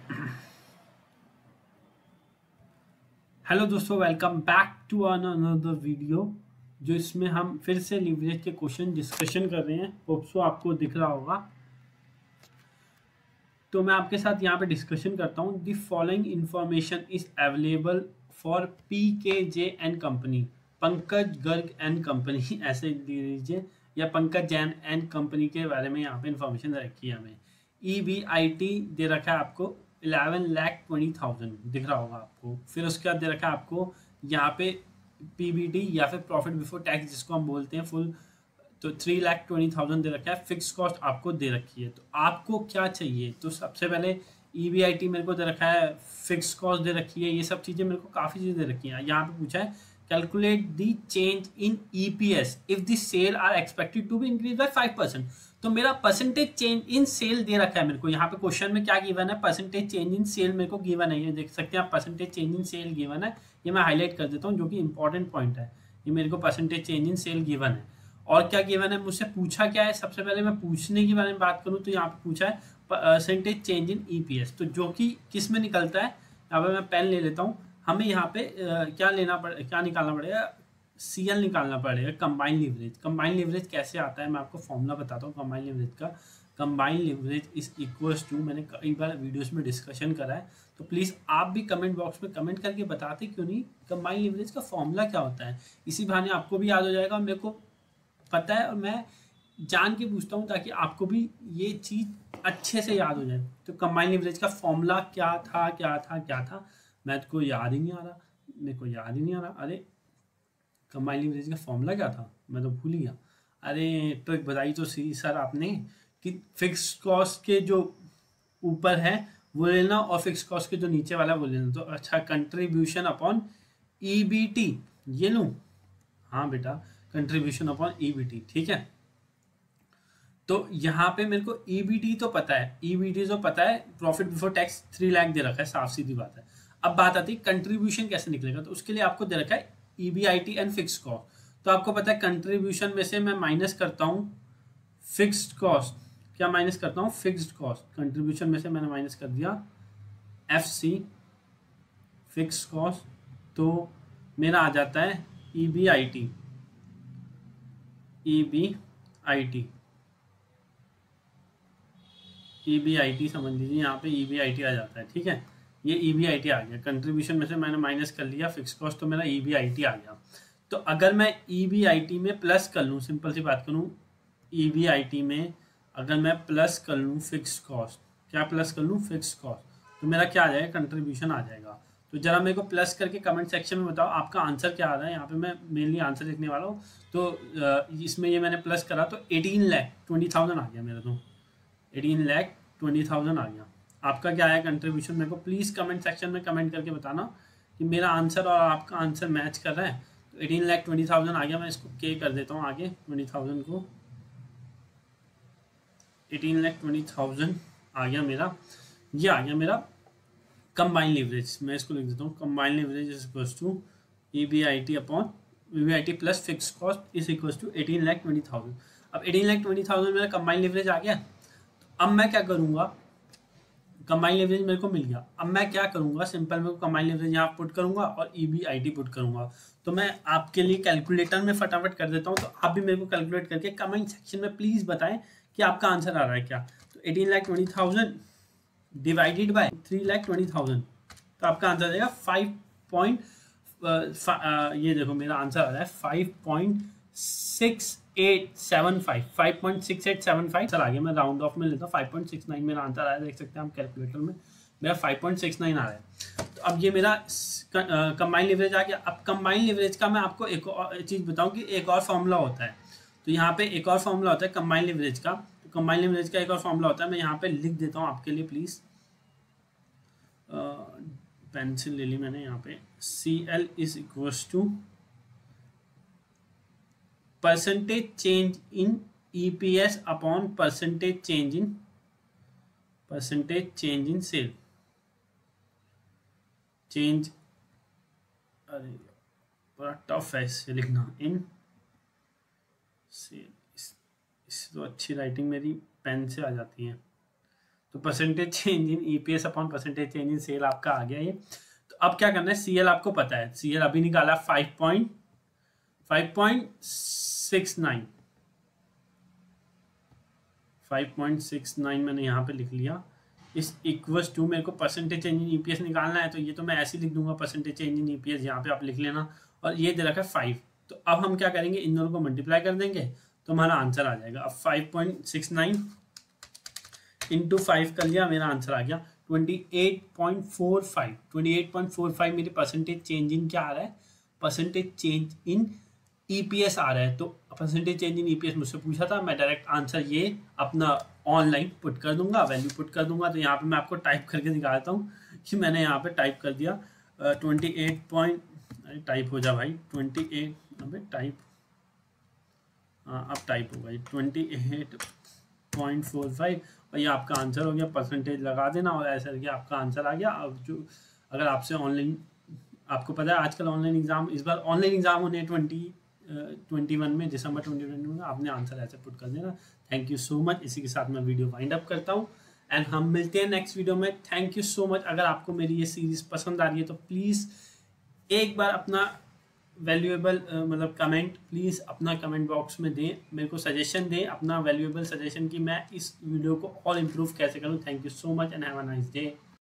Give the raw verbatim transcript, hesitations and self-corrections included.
Hello दोस्तों, welcome back to another video. जो इसमें हम फिर से लीवरेज के क्वेश्चन डिस्कशन कर रहे हैं। होप सो आपको दिख रहा होगा। तो मैं आपके साथ यहाँ पे डिस्कशन करता हूँ। The following information is available for P K J and company, Pankaj Garg and company ऐसे दे दीजिए, या पंकज जैन एंड कंपनी के बारे में यहाँ पे इंफॉर्मेशन रखी है हमें। ई बी आई टी दे रखा है आपको इलेवन लैख ट्वेंटी थाउजेंड दिख रहा होगा आपको। फिर उसके बाद दे रखा है आपको यहाँ पे पी बी टी या फिर प्रॉफिट बिफोर टैक्स जिसको हम बोलते हैं फुल, तो थ्री लाख ट्वेंटी थाउजेंड दे रखा है। फिक्स कॉस्ट आपको दे रखी है। तो आपको क्या चाहिए? तो सबसे पहले ई बी आई टी मेरे को दे रखा है, फिक्स कॉस्ट दे रखी है, ये सब चीज़ें मेरे को काफ़ी चीज़ें दे रखी हैं। यहाँ पे पूछा है calculate the change in E P S if the sale are expected to be increase by five percent. तो मेरा परसेंटेज चेंज इन सेल दे रखा है मेरे को। यहाँ पे क्वेश्चन में क्या गिवन है? परसेंटेज चेंज इन सेल मेरे को गिवन है। ये देख सकते हैं आप, percentage change in sale given है। ये मैं हाईलाइट कर देता हूँ जो कि इंपॉर्टेंट पॉइंट है। ये मेरे को percentage change in sale given है। और क्या गिवन है मुझसे पूछा क्या है? सबसे पहले मैं पूछने के बारे में बात करूँ तो यहाँ पे पूछा है percentage change in E P S. तो जो कि किस में निकलता है, यहाँ पे मैं पेन ले लेता हूँ। हमें यहाँ पे आ, क्या लेना पड़े क्या निकालना पड़ेगा? सी एल निकालना पड़ेगा, कंबाइन लीवरेज। कंबाइन लीवरेज कैसे आता है मैं आपको फॉर्मूला बताता हूँ कंबाइन लीवरेज का। Combine leverage is equals to, मैंने कई बार वीडियोस में डिस्कशन करा है, तो प्लीज़ आप भी कमेंट बॉक्स में कमेंट करके बताते क्यों नहीं कंबाइन लीवरेज का फॉर्मूला क्या होता है। इसी बहाने आपको भी याद हो जाएगा, मेरे को पता है और मैं जान के पूछता हूँ ताकि आपको भी ये चीज़ अच्छे से याद हो जाए। तो कंबाइन लीवरेज का फॉर्मूला क्या था क्या था क्या था मैं तो याद ही नहीं आ रहा, मेरे को याद ही नहीं आ रहा। अरे कंबाइन लीवरेज का फॉर्मूला क्या था, मैं तो भूल ही गया। अरे तो एक बताई तो सी सर आपने कि फिक्स कॉस्ट के जो ऊपर है वो लेना और फिक्स कॉस्ट के जो नीचे वाला वो लेना। तो अच्छा, contribution upon E B T ये लूँ? हाँ बेटा, contribution upon E B T, ठीक है। तो यहाँ पे मेरे को ई बी टी तो पता है, ई बी टी तो पता है, profit before tax three lakh दे रखा है, साफ सीधी बात है। अब बात आती है कंट्रीब्यूशन कैसे निकलेगा। तो उसके लिए आपको दे रखा है E B I T and fix cost. तो आपको पता है कंट्रीब्यूशन में से मैं माइनस करता हूँ फिक्स्ड कॉस्ट। क्या माइनस करता हूँ? Fixed cost. कंट्रीब्यूशन में से मैंने माइनस कर दिया एफ सी फिक्स कॉस्ट, तो मेरा आ जाता है E B I T. E B I T E B I T समझ लीजिए, यहाँ पे ई बी आई टी आ जाता है, ठीक है। ये ई बी आई टी आ गया। कंट्रीब्यूशन में से मैंने माइनस कर लिया फिक्स कॉस्ट, तो मेरा ई बी आई टी आ गया। तो अगर मैं ई बी आई टी में प्लस कर लूँ, सिंपल सी बात करूँ, ई बी आई टी में अगर मैं प्लस कर लूँ फिक्स कॉस्ट, क्या प्लस कर लूँ? फिक्स कॉस्ट, तो मेरा क्या आ जाएगा? कंट्रीब्यूशन आ जाएगा। तो जरा मेरे को प्लस करके कमेंट सेक्शन में बताओ आपका आंसर क्या आ रहा है। यहाँ पे मैं मेनली आंसर लिखने वाला हूँ। तो इसमें ये मैंने प्लस करा तो एटीन लैख ट्वेंटी थाउजेंड आ गया मेरा। तो एटीन लैख ट्वेंटी थाउजेंड आ गया। आपका क्या है कंट्रीब्यूशन? मेरे को प्लीज़ कमेंट सेक्शन में कमेंट करके बताना कि मेरा आंसर और आपका आंसर मैच कर रहा है। तो एटीन लैख ट्वेंटी थाउजेंड आ गया। मैं इसको के कर देता हूँ आगे, ट्वेंटी थाउजेंड को एटीन लैख ट्वेंटी थाउजेंड आ गया मेरा। ये आ गया मेरा कंबाइन लीवरेज। मैं इसको लिख देता हूँ combine leverage is equal to E B I T upon E B I T plus fix cost is equal to eighteen lakh twenty thousand. अब एटीन लैख ट्वेंटी थाउजेंड मेरा कंबाइन लीवरेज आ गया। अब मैं क्या करूँगा? कंबाइन लीवरेज मेरे को मिल गया। अब मैं क्या करूँगा? सिंपल मेरे को कंबाइन लीवरेज यहाँ पुट करूँगा और E B I T put करूँगा। तो मैं आपके लिए कैलकुलेटर में फटाफट कर देता हूँ। तो आप भी मेरे को कैलकुलेट करके कमेंट सेक्शन में प्लीज़ बताएं कि आपका आंसर आ रहा है क्या। तो eighteen lakh twenty thousand divided by three lakh twenty thousand, तो आपका आंसर आ जाएगा फाइव पॉइंट ये देखो मेरा आंसर आ रहा है five point six eight seven five five point six eight seven five sir आगे मैं राउंड ऑफ में लेता हूँ। फाइव पॉइंट सिक्स नाइन मेरा आंसर आया, देख सकते हैं हम कैलकुलेटर में मेरा फाइव पॉइंट सिक्स नाइन आ रहा है। तो अब ये मेरा कंबाइन लिवरेज आ गया। अब कंबाइन लिवरेज का मैं आपको एक और चीज़ बताऊँ कि एक और फॉर्मूला होता है। तो यहाँ पे एक और फॉर्मूला होता है कंबाइन लिवरेज का। तो कंबाइन लिवरेज का एक और फॉर्मूला होता है, मैं यहाँ पे लिख देता हूँ आपके लिए प्लीज़। पेंसिल ले ली मैंने यहाँ पे। C L is equals to percentage change in E P S upon percentage change in percentage change in sale change. अरे बड़ा टफ है इससे लिखना, इन सेल। इस, इससे तो अच्छी राइटिंग मेरी पेन से आ जाती है। तो percentage change in EPS upon percentage change in sale आपका आ गया ये। तो अब क्या करना है, सीएल आपको पता है, सीएल अभी निकाला five point five point six nine five point six nine मैंने यहाँ पे लिख लिया। इस इक्वल्स टू मेरे को परसेंटेज चेंज इन ईपीएस निकालना है, तो ये तो मैं ऐसे लिख दूंगा परसेंटेज चेंज इन ईपीएस, यहाँ पे आप लिख लेना। और ये दे रखा है फाइव, तो अब हम क्या करेंगे, इन दोनों को मल्टीप्लाई कर देंगे तो हमारा आंसर आ जाएगा। अब five point six nine into five कर लिया, मेरा आंसर आ गया twenty eight point four five. Twenty eight point four five मेरी परसेंटेज चेंज इन क्या आ रहा है, परसेंटेज चेंज इन ईपीएस आ रहा है। तो परसेंटेज चेंज इन ईपीएस मुझसे पूछा था, मैं डायरेक्ट आंसर ये अपना ऑनलाइन पुट कर दूंगा, वैल्यू पुट कर दूंगा। तो यहाँ पे मैं आपको टाइप करके दिखाता हूँ कि मैंने यहाँ पे टाइप कर दिया ट्वेंटी एट पॉइंट, टाइप हो जा भाई, ट्वेंटी एट, अबे टाइप, हाँ अब टाइप हो गई, twenty eight point four five, और ये आपका आंसर हो गया। परसेंटेज लगा देना और ऐसा करके आपका आंसर आ गया। अब जो अगर आपसे ऑनलाइन, आपको पता है आजकल ऑनलाइन एग्जाम, इस बार ऑनलाइन एग्जाम होने ट्वेंटी ट्वेंटी वन में, दिसंबर ट्वेंटी ट्वेंटी वन में, आपने आंसर ऐसे पुट कर देना। Thank you so much. इसी के साथ मैं वीडियो वाइंड अप करता हूँ एंड हम मिलते हैं नेक्स्ट वीडियो में। Thank you so much. अगर आपको मेरी ये सीरीज पसंद आ रही है तो प्लीज़ एक बार अपना वैल्यूएबल मतलब कमेंट प्लीज़ अपना कमेंट बॉक्स में दें, मेरे को सजेशन दें, अपना वैल्यूएबल सजेशन कि मैं इस वीडियो को और इम्प्रूव कैसे करूँ। Thank you so much and have a nice day.